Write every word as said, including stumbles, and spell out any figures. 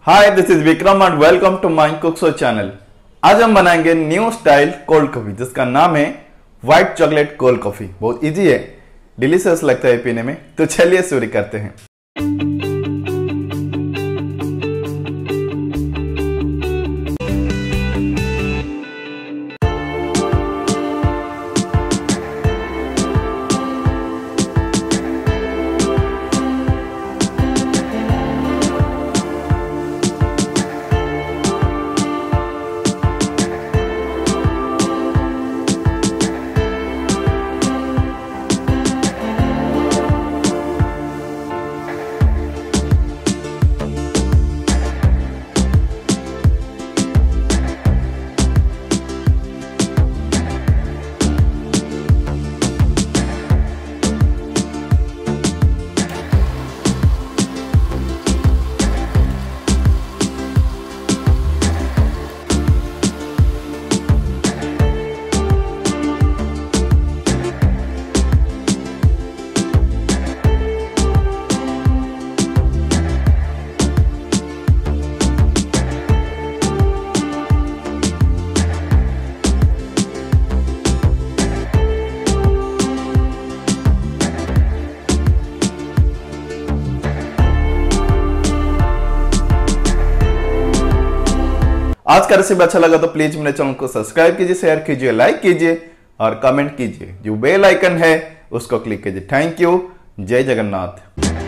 Hi, this is Vikram and welcome to my cook show channel. आज हम बनाएंगे new style cold coffee जिसका नाम है व्हाइट चॉकलेट कोल्ड कॉफी। बहुत इजी है, डिलीशियस लगता है पीने में। तो चलिए शुरू करते हैं। आज का रेसिपी अच्छा लगा तो प्लीज मेरे चैनल को सब्सक्राइब कीजिए, शेयर कीजिए, लाइक कीजिए और कमेंट कीजिए। जो बेल आइकन है उसको क्लिक कीजिए। Thank you. जय जगन्नाथ।